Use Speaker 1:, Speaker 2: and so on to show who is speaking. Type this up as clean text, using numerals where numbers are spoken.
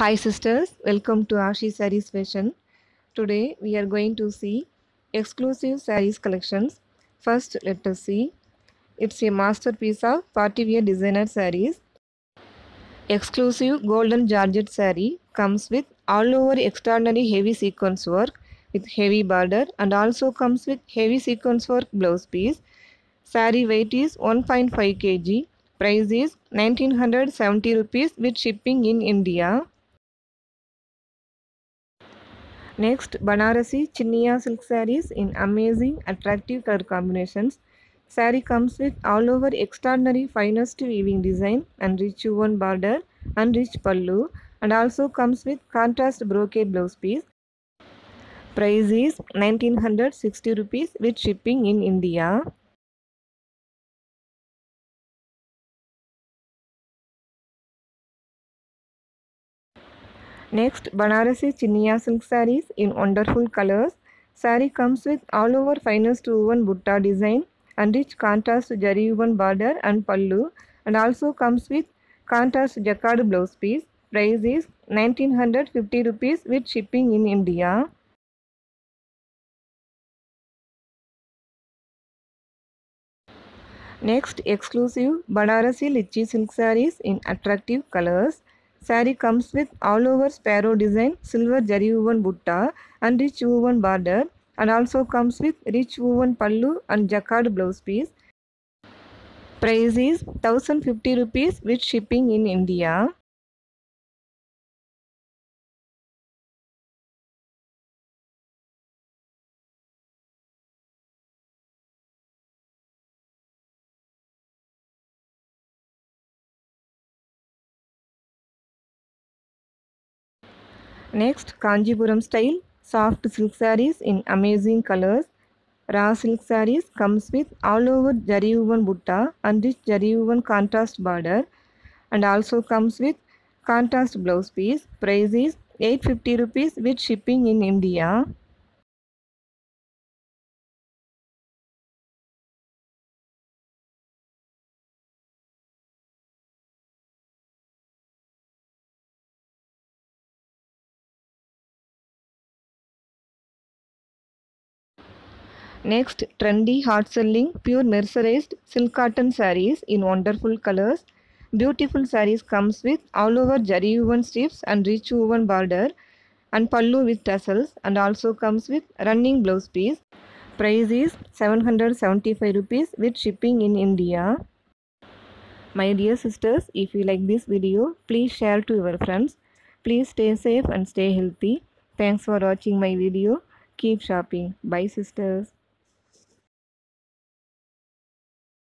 Speaker 1: Hi sisters, welcome to Ashi Sarees Fashion. Today we are going to see exclusive sarees collections. First let us see. It's a masterpiece of party wear designer sarees. Exclusive golden georgette saree comes with all over extraordinary heavy sequence work with heavy border and also comes with heavy sequence work blouse piece. Saree weight is 1.5 kg. Price is 1970 rupees with shipping in India. Next, Banarasi Chinniya silk sarees in amazing, attractive color combinations. Saree comes with all over extraordinary finest weaving design and rich woven border and rich pallu, and also comes with contrast brocade blouse piece. Price is 1960 rupees with shipping in India. Next, Banarasi Chinniya silk sarees in wonderful colors. Saree comes with all over finest woven butta design and rich contrast jari woven border and pallu, and also comes with contrast jacquard blouse piece. Price is 1950 rupees with shipping in India. Next, exclusive Banarasi Lichi silk sarees in attractive colors. Saree comes with all over sparrow design, silver jari woven butta and rich woven border, and also comes with rich woven pallu and jacquard blouse piece. Price is 1050 rupees with shipping in India. Next, Kanjipuram style soft silk sarees in amazing colors. Raw silk sarees comes with all over jari woven butta and rich jari woven contrast border, and also comes with contrast blouse piece. Price is 850 rupees with shipping in India. Next, trendy, hot selling, pure mercerized silk cotton sarees in wonderful colors. Beautiful sarees comes with all over jari woven strips and rich woven border and pallu with tassels, and also comes with running blouse piece. Price is 775 rupees with shipping in India. My dear sisters, if you like this video, please share to your friends. Please stay safe and stay healthy. Thanks for watching my video. Keep shopping. Bye sisters.